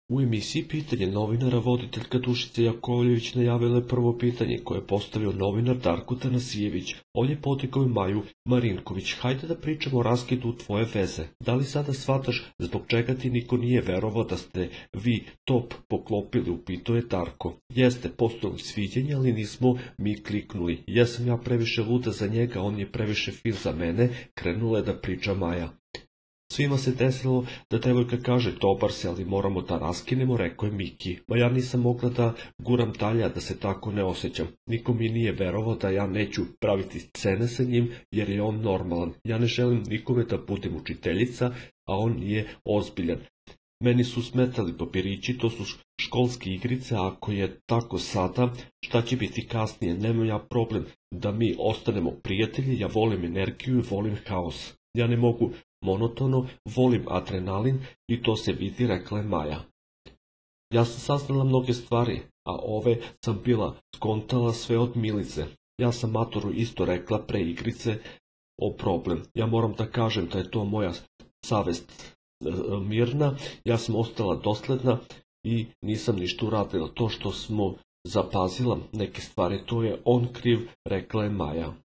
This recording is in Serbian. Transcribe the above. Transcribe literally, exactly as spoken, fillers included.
U emisiji Pitanje novinara voditeljka Dušica Jakovljević najavila je prvo pitanje koje je postavio novinar Darko Tanasijević. On je potekao i Maju Marinković. Hajde da pričamo o raskidu tvoje veze. Da li sada shvataš zbog čega ti niko nije verovao da ste vi top poklopili, upitao je Darko. Jeste, postojalo sviđenje, ali nismo mi kliknuli. Jesam ja previše luda za njega, on je previše fil za mene, krenula je da priča Maja. Svima se desilo da devojka kaže dobar se, ali moramo da raskinemo, rekao je Miki. Ma ja nisam mogla da guram dalje, da se tako ne osjećam. Niko mi nije verovao da ja neću praviti scene sa njim, jer je on normalan. Ja ne želim nikome da budem učiteljica, a on je ozbiljan. Meni su smetali papirići, to su školske igrice, a ako je tako sada, šta će biti kasnije? Nemam ja problem da mi ostanemo prijatelji, ja volim energiju i volim haos. Ja ne mogu monotono, volim adrenalin i to se vidi, rekla je Maja. Ja sam saznala mnoge stvari, a ove sam bila skontala sve od Milice. Ja sam Matoru isto rekla pre igrice o problem. Ja moram da kažem da je to moja savest mirna, ja sam ostala dosledna i nisam ništa uradila. To što smo zapazila neke stvari, to je on kriv, rekla je Maja.